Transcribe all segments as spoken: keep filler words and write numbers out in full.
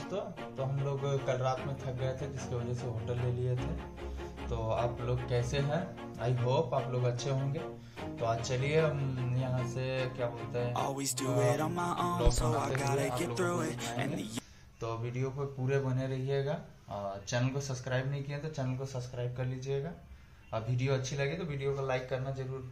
दोस्तों, तो हम लोग कल रात में थक गए थे जिसकी वजह से होटल ले लिए थे। तो आप लोग कैसे हैं? आई होप आप लोग अच्छे होंगे। तो आज चलिए हम यहाँ से क्या बोलते हैं तो वीडियो पर पूरे बने रहिएगा। चैनल को सब्सक्राइब नहीं किया तो चैनल को सब्सक्राइब कर लीजिएगा। और वीडियो अच्छी लगे तो वीडियो को लाइक करना जरूर।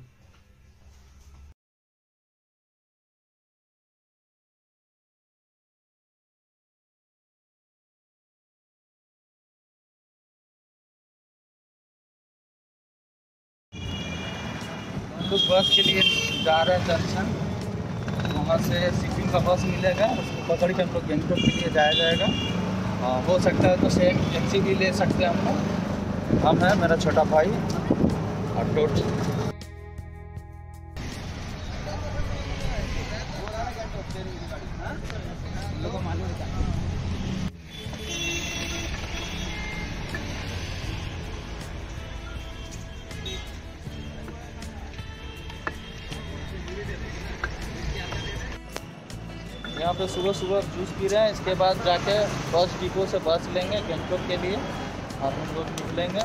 हम लोग बस के लिए जा रहे हैं जंक्शन। वहाँ से सिक्किम का बस मिलेगा, उसको पकड़ के हम लोग गैंगटॉक के लिए जाया जाएगा। आ, हो सकता है तो सेम टैक्सी भी ले सकते हैं हम लोग। हम हैं, मेरा छोटा भाई और टोट। यहाँ पे सुबह सुबह जूस पी रहे हैं। इसके बाद जाके बस डिपो से बस लेंगे गैंगटॉक के लिए और हम लोग निकलेंगे।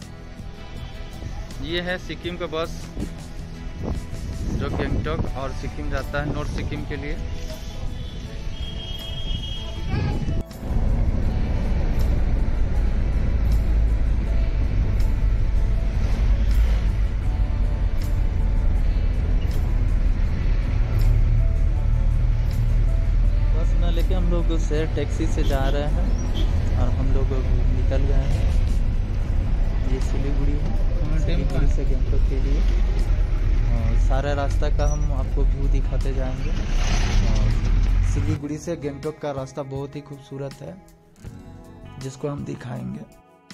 ये है सिक्किम का बस जो गैंगटॉक और सिक्किम जाता है, नॉर्थ सिक्किम के लिए। लेके हम लोग शेयर टैक्सी से जा रहे हैं और हम लोग निकल गए हैं। ये सिलीगुड़ी है, सिलीगुड़ी से गैंगटॉक के लिए। और सारा रास्ता का हम आपको व्यू दिखाते जाएंगे। और सिलीगुड़ी से गैंगटॉक का रास्ता बहुत ही खूबसूरत है जिसको हम दिखाएंगे।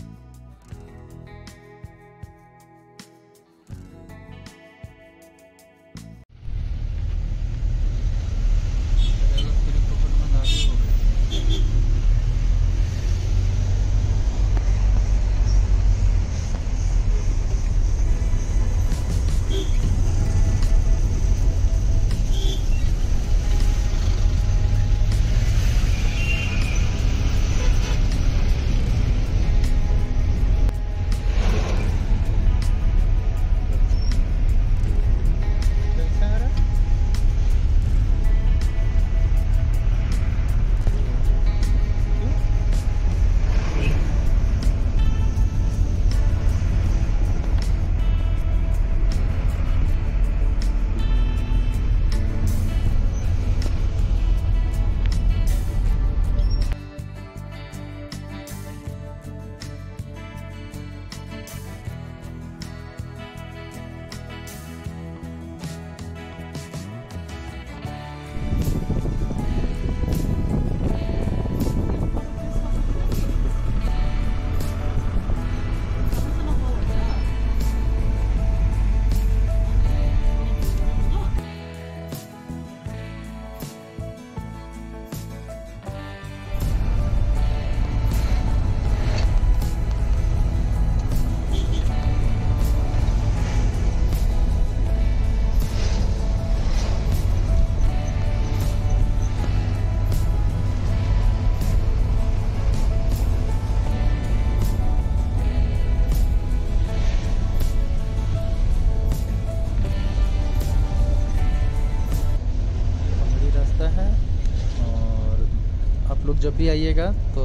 जब भी आइएगा तो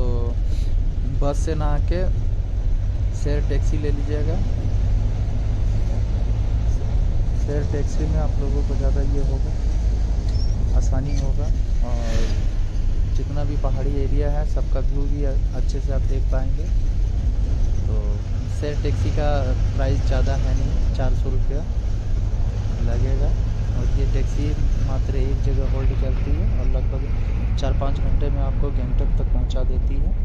बस से ना आके शेयर टैक्सी ले लीजिएगा। शेयर टैक्सी में आप लोगों को ज़्यादा ये होगा, आसानी होगा। और जितना भी पहाड़ी एरिया है सबका व्यू भी अच्छे से आप देख पाएंगे। तो शेयर टैक्सी का प्राइस ज़्यादा है नहीं, चार सौ रुपया लगेगा। और ये टैक्सी मात्र एक जगह होल्ड करती है और लगभग चार पाँच घंटे में आपको गैंगटॉक तक पहुंचा देती है।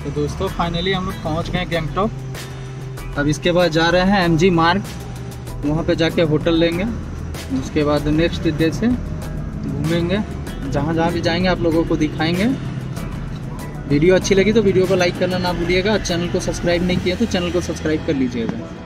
तो दोस्तों फाइनली हम लोग पहुँच गए गैंगटॉक। अब इसके बाद जा रहे हैं एम जी मार्ग, वहाँ पे जाके होटल लेंगे। उसके बाद नेक्स्ट डे से घूमेंगे, जहाँ जहाँ भी जाएंगे आप लोगों को दिखाएंगे। वीडियो अच्छी लगी तो वीडियो को लाइक करना ना भूलिएगा। चैनल को सब्सक्राइब नहीं किया तो चैनल को सब्सक्राइब कर लीजिएगा।